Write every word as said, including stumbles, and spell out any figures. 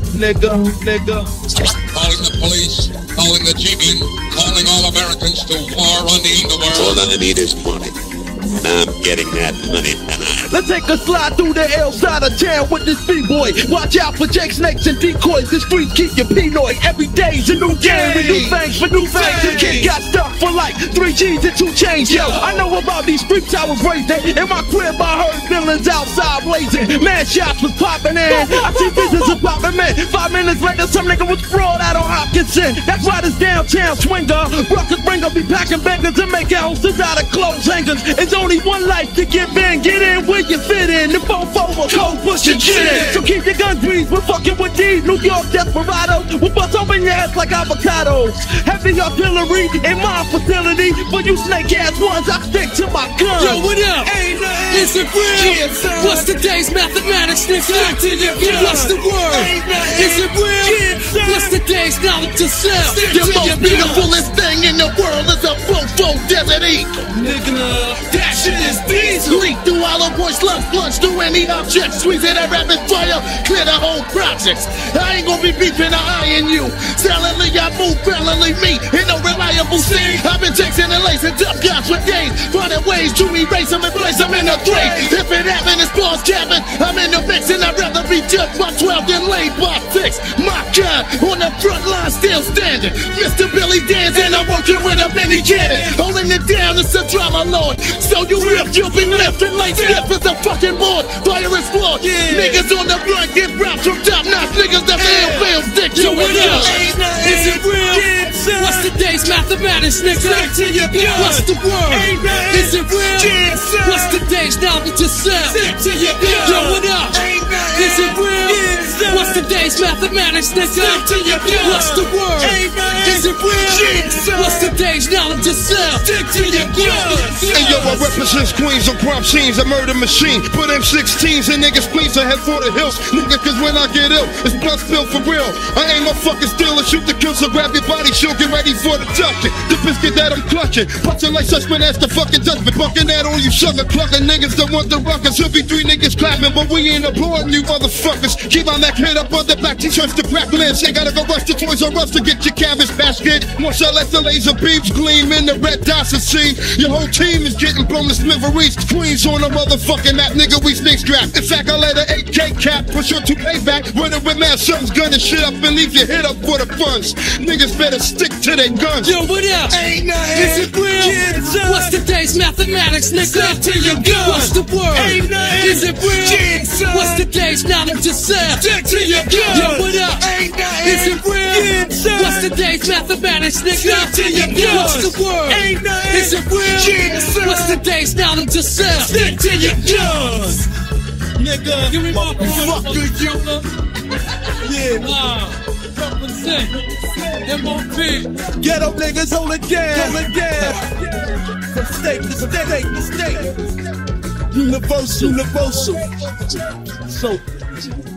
nigga, nigga. Calling the police, calling the G B, calling all Americans to war on the underworld. All I need is money. I'm getting that money tonight. Let's take a slide through the L side of town with this B-boy. Watch out for Jake snakes and decoys. The streets keep you Pinoy. Every day's a new game with new things for new things. The kid got stuck for like three G's and two chains. Yo, I know about these streets I was raised in. In my crib I heard villains outside blazing. Man shots was popping in. I see business was popping in. Five minutes later some nigga was fraud out on Hopkinson. That's why this downtown swinger Ruckus bringer be packing bangers and make houses out of clothes hangers. It's only one life to give in. Get in where you fit in. The fofo will cold push your shit in. So keep your guns breathed. We're fucking with these New York desperados. We'll bust open your heads like avocados. Heavy artillery in my facility. For you snake ass ones, I stick to my guns. Yo, what up? Is it real? Yeah, what's today's mathematics, nigga? What's the word? Is it real? Yeah, what's today's knowledge of self? The most beautifulest thing in the world is a fofo desert eat. Nigga, that shit is diesel. Leak through all the boys, lunch, lunch through any object. Squeeze it at rapid fire, clear the whole projects. I ain't gonna be beeping or eyeing you. Silently I move, brilliantly me in no reliable scene. I've been chasing and lacing tough guys for days, finding ways to erase them and place them in a grave. If it happened, it's boss cabin. I'm in the mix and I'd rather be judged by twelve than laid by six. My God, on the front line still standing. Mister Billy dancing, I'm working with a mini cannon. Holding it down, it's a drama lord. So you rip, you'll be lifting like stiff as a fucking board. Fire is flawed. Yeah. Niggas on the run get robbed from top notch. Niggas that fail, fail, stick to it. Is it real? Yeah, what's today's mathematics, nigga? What's the word? Is it real? Yeah, what's today's knowledge of self? Yo, what up? Is it real? Yeah, what's today's mathematics, nigga? What's the word? Is it real? Yeah, what's today's knowledge of self? Stick to your guns. Hey yo, I represent Queens on crime scenes, a murder machine. Put M sixteens in niggas' please, I head for the hills. Nigga, cause when I get ill, it's blood spill for real. I ain't no fucking stealer, shoot the kill, so grab your body, she'll get ready for the ducking. The biscuit that I'm clutching, punching like suspect as the fucking judgment. Bucking that on you sucker clucking niggas that want the ruckus. He'll be three niggas clapping, but we ain't applauding you motherfuckers. Keep my neck head up on the back, t-shirts to crack lids. Ain't gotta go rush to Toys R Us to get your canvas basket. Once I let the laser beams gleam in the red dots and see, your whole team is getting blown to smithereens. Queens on a motherfucking map, nigga, we sneak strap. In fact, I let an eight K cap push your two K back. Running with mad sons, gunning shit up and leave your head up for the funds. Niggas better stick to their guns. Yo, what up? Ain't nothing. Is it real? Yeah, what's today's mathematics, nigga? Stick to your guns. What's the word? Ain't nothing. Is it real? Yeah, what's today's knowledge of self? Stick to your guns. Yo, what up? Ain't nothing. Is it real? Yeah, what's today's mathematics, nigga? Stick to your guns. What's the word? Ain't nothing. Is it real? Yeah, what's today's knowledge of self? Stick to your guns. Nigga, give me my fuck you, you. Yeah, nah. Represent M O P. Ghetto niggas hold it down, hold it down. From state to state to state. Universal, universal. So.